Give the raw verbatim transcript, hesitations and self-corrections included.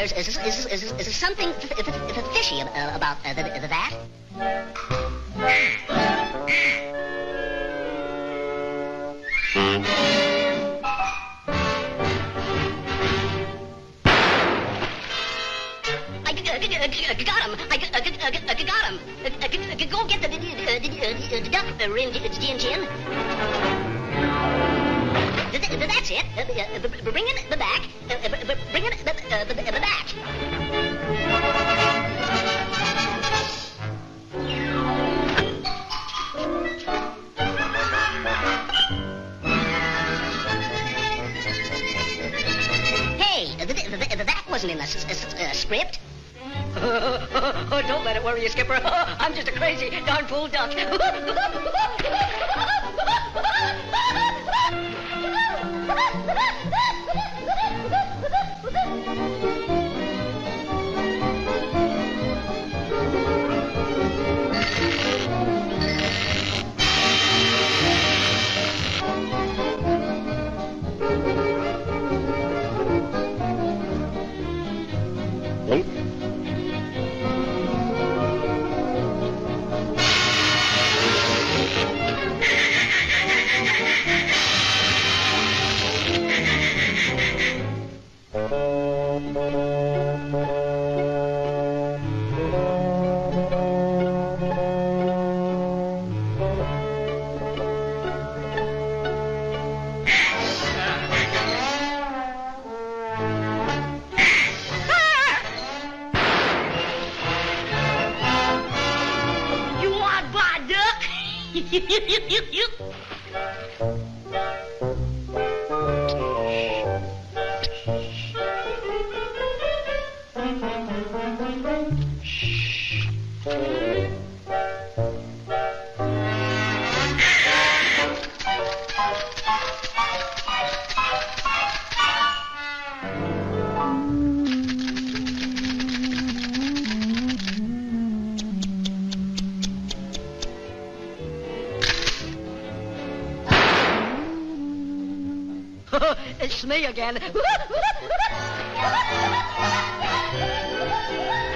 there's is, is, is, is, is something f- f- f- fishy uh, about uh, the, the, that. I g- g- g- g- got him. I g- g- g- g- got him. Uh, g- g- Go get the, the, the, the, the duck, uh, Rin Jin Jin. Th- th- That's it. Uh, uh, b- b- Bring it back. Uh, b- b- Bring it b- uh, b- b- back. Hey, th- th- th- that wasn't in the s- s- uh, script. Oh, don't let it worry you, Skipper. I'm just a crazy, darn fool duck. It's me again.